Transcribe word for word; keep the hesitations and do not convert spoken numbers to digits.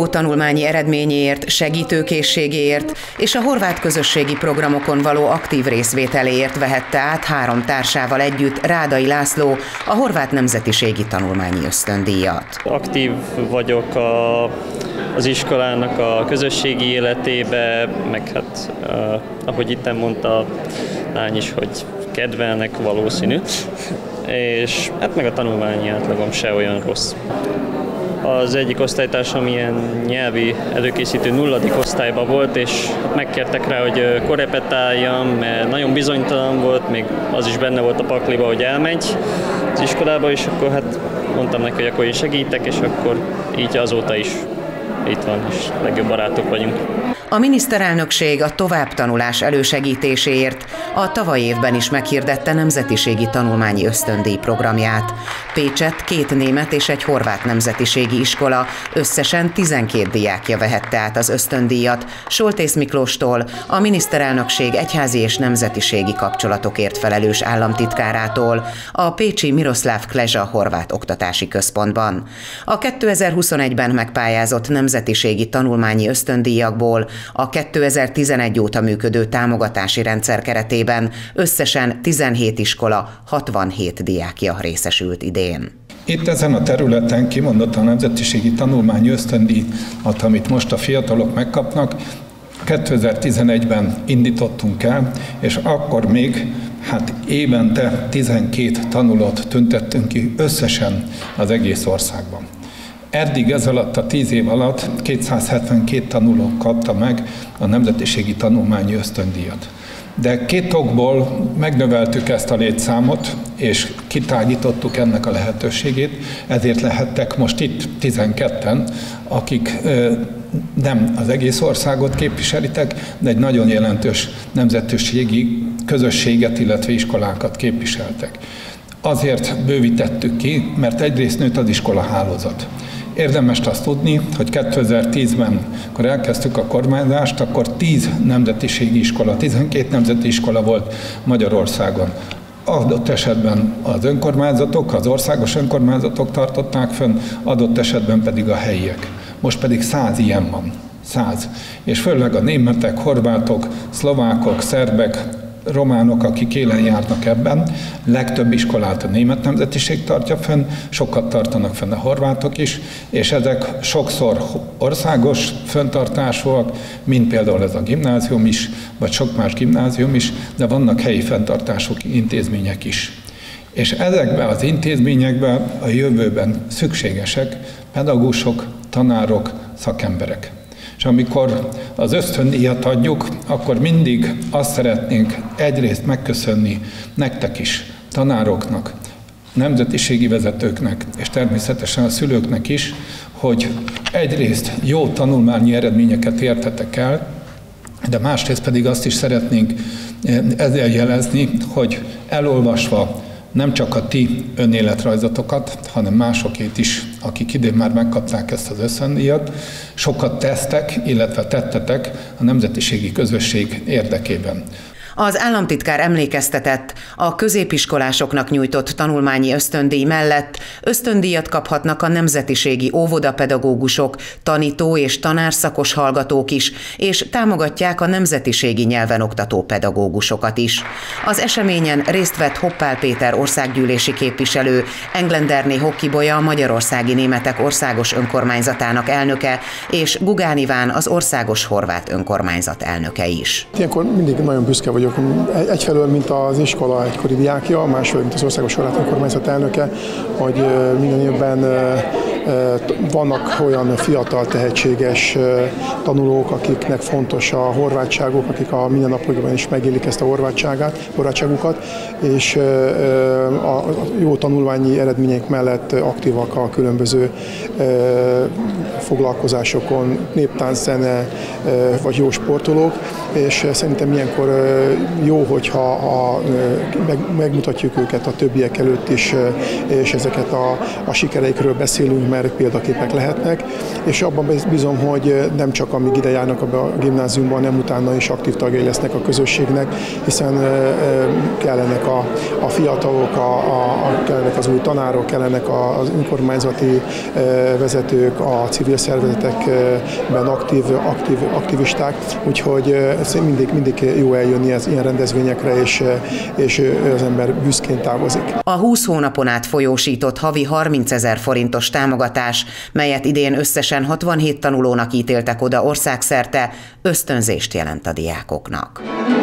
jó tanulmányi eredményéért, segítőkészségéért és a horvát közösségi programokon való aktív részvételéért vehette át három társával együtt Rádai László a horvát nemzetiségi tanulmányi ösztöndíjat. Aktív vagyok a, az iskolának a közösségi életébe, meg hát uh, ahogy itt mondta a lány is, hogy kedvelnek valószínű, és hát meg a tanulmányi átlagom se olyan rossz. Az egyik osztálytársam ilyen nyelvi előkészítő nulladik osztályban volt, és megkértek rá, hogy korepetáljam, mert nagyon bizonytalan volt, még az is benne volt a pakliba, hogy elmegy az iskolába, és akkor hát mondtam neki, hogy akkor én segítek, és akkor így azóta is itt van, és legjobb barátok vagyunk. A miniszterelnökség a továbbtanulás elősegítéséért a tavaly évben is meghirdette nemzetiségi tanulmányi ösztöndíj programját. Pécsett két német és egy horvát nemzetiségi iskola összesen tizenkét diákja vehette át az ösztöndíjat Soltész Miklóstól, a miniszterelnökség egyházi és nemzetiségi kapcsolatokért felelős államtitkárától, a pécsi Miroslav Klezsa horvát oktatási központban. A kétezer-huszonegyben megpályázott nemzetiségi tanulmányi ösztöndíjakból a kétezer-tizenegy óta működő támogatási rendszer keretében összesen tizenhét iskola, hatvanhét diákja részesült idén. Itt ezen a területen kimondottan a nemzetiségi tanulmányi ösztöndíjat, amit most a fiatalok megkapnak, kétezer-tizenegyben indítottunk el, és akkor még hát évente tizenkét tanulót tüntettünk ki összesen az egész országban. Eddig ez alatt a tíz év alatt kétszázhetvenkét tanuló kapta meg a nemzetiségi tanulmányi ösztöndíjat. De két okból megnöveltük ezt a létszámot, és kitágítottuk ennek a lehetőségét, ezért lehettek most itt tizenketten, akik nem az egész országot képviselitek, de egy nagyon jelentős nemzetiségi közösséget, illetve iskolákat képviseltek. Azért bővítettük ki, mert egyrészt nőtt az iskolahálózat. Érdemes azt tudni, hogy kétezer-tízben, amikor elkezdtük a kormányzást, akkor tíz nemzetiségi iskola, tizenkét nemzeti iskola volt Magyarországon. Adott esetben az önkormányzatok, az országos önkormányzatok tartották fönn, adott esetben pedig a helyiek. Most pedig száz ilyen van. Száz. És főleg a németek, horvátok, szlovákok, szerbek, románok, akik élen járnak ebben, legtöbb iskolát a német nemzetiség tartja fenn, sokat tartanak fenn a horvátok is, és ezek sokszor országos fenntartásúak, mint például ez a gimnázium is, vagy sok más gimnázium is, de vannak helyi fenntartású intézmények is. És ezekben az intézményekben a jövőben szükségesek pedagógusok, tanárok, szakemberek. És amikor az ösztöndíjat adjuk, akkor mindig azt szeretnénk egyrészt megköszönni nektek is, tanároknak, nemzetiségi vezetőknek, és természetesen a szülőknek is, hogy egyrészt jó tanulmányi eredményeket értetek el, de másrészt pedig azt is szeretnénk ezzel jelezni, hogy elolvasva nem csak a ti önéletrajzotokat, hanem másokét is, akik idén már megkapták ezt az ösztöndíjat, sokat tesztek, illetve tettetek a nemzetiségi közösség érdekében. Az államtitkár emlékeztetett, a középiskolásoknak nyújtott tanulmányi ösztöndíj mellett ösztöndíjat kaphatnak a nemzetiségi óvodapedagógusok, tanító és tanárszakos hallgatók is, és támogatják a nemzetiségi nyelven oktató pedagógusokat is. Az eseményen részt vett Hoppál Péter országgyűlési képviselő, Englenderné Hokkibolya, a Magyarországi Németek Országos Önkormányzatának elnöke, és Gugán Iván, az Országos Horvát Önkormányzat elnöke is. Ilyenkor mindig nagyon büszke vagyok. Egyfelől, mint az iskola egykori diákja, másfelől, mint az Országos Horvát Önkormányzat elnöke, hogy minden évben vannak olyan fiatal, tehetséges tanulók, akiknek fontos a horvátságuk, akik a mindennapokban is megélik ezt a horvátságát, horvátságukat, és a jó tanulmányi eredmények mellett aktívak a különböző foglalkozásokon, néptánc, zene, vagy jó sportolók, és szerintem ilyenkor jó, hogyha a, meg, megmutatjuk őket a többiek előtt is, és ezeket a, a sikereikről beszélünk, mert példaképek lehetnek, és abban bízom, hogy nem csak amíg ide járnak a gimnáziumban, hanem utána is aktív tagjai lesznek a közösségnek, hiszen kellenek a, a fiatalok, a, a, kellenek az új tanárok, kellenek az önkormányzati vezetők, a civil szervezetekben aktív, aktív aktivisták, úgyhogy mindig, mindig jó eljönni ez ilyen rendezvényekre, és, és az ember büszkén távozik. A húsz hónapon át folyósított havi harmincezer forintos támogatás, melyet idén összesen hatvanhét tanulónak ítéltek oda országszerte, ösztönzést jelent a diákoknak.